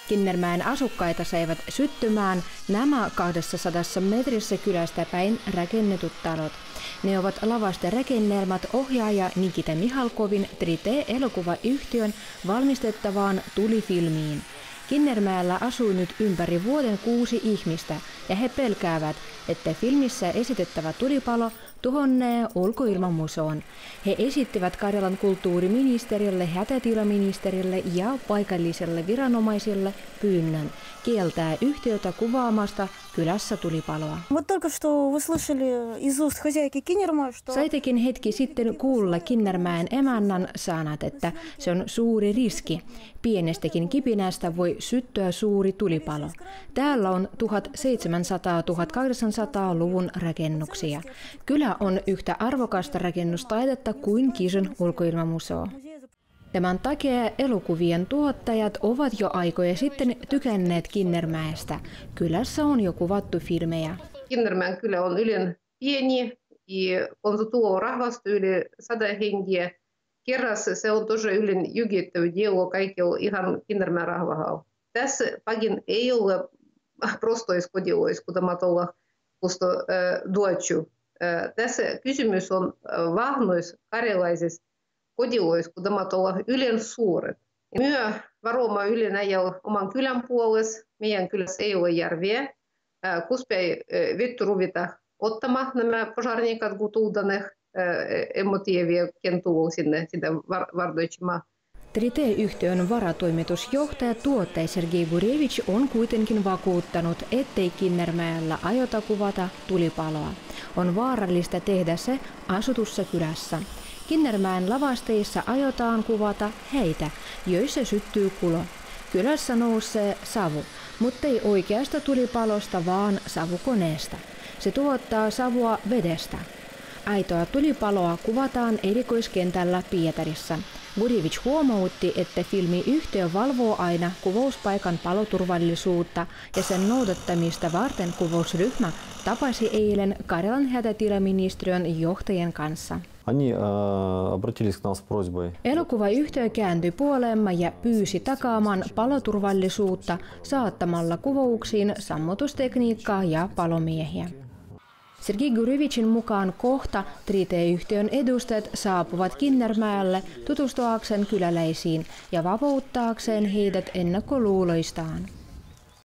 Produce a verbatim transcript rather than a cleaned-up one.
Kinnermäen asukkaita saivat syttymään nämä kaksisataa metrissä kylästä päin rakennetut talot. Ne ovat lavasterakennelmat ohjaaja Nikita Mihalkovin kolme D-elokuvayhtiön valmistettavaan tulifilmiin. Kinnermäellä asuu nyt ympäri vuoden kuusi ihmistä ja he pelkäävät, että filmissä esitettävä tulipalo tuhonnee ulkoilmamuseon. He esittivät Karjalan kulttuuriministerille, hätätilaministerille ja paikalliselle viranomaisille pyynnön kieltää yhtiötä kuvaamasta kylässä tulipaloa. Saitekin hetki sitten kuulla Kinnermäen emännän sanat, että se on suuri riski. Pienestäkin kipinästä voi syttyä suuri tulipalo. Täällä on tuhatseitsemänsataa–tuhatkahdeksansataaluvun rakennuksia. Kylä on yhtä arvokasta rakennustaidetta kuin Kison ulkoilmamuseo. Tämän takia elokuvien tuottajat ovat jo aikoja sitten tykänneet Kinnermäestä. Kylässä on jo kuvattu filmejä. Kinnermäen kylä on ylen pieni ja on tuo rahvasta yli sata hengiä. Kerrassa se on tosi ylen jugittava dielo kaikilla ihan Kinnermäen rahvahalla. Tässä pakin ei ole prostoiskodilois, kuten matolla pusto duotju. Tässä kysymys on vahnois karjalaisista kodiloissa, kun tämä on ylen suuret. Myö varoma ylen ajalla oman kylän puolessa. Meidän kylässä ei ole järviä. Kuspei vittu ruvita ottamaan nämä požarnikat, kun tuudaneet emotiivia, ken tuo sinne sitä vardoitsemaan. kolme D-yhtiön varatoimitusjohtaja tuottaja Sergei Gurevich on kuitenkin vakuuttanut, ettei Kinnermäellä aiota kuvata tulipaloa. On vaarallista tehdä se asutussa kylässä. Kinnermäen lavasteissa aiotaan kuvata heitä, joissa syttyy kulo. Kylässä nousee savu, mutta ei oikeasta tulipalosta, vaan savukoneesta. Se tuottaa savua vedestä. Aitoa tulipaloa kuvataan erikoiskentällä Pietarissa. Gurevich huomautti, että filmiyhtiö valvoo aina kuvauspaikan paloturvallisuutta ja sen noudattamista varten kuvausryhmä tapasi eilen Karjalan hätätilaministeriön johtajien kanssa. Elokuvayhtiö kääntyi puoleemme ja pyysi takaamaan paloturvallisuutta saattamalla kuvauksiin sammutustekniikkaa ja palomiehiä. Sergei Gurevichin mukaan kohta kolme D-yhtiön edustajat saapuvat Kinnermäelle tutustuakseen kyläläisiin ja vapauttaakseen heidät ennakkoluuloistaan.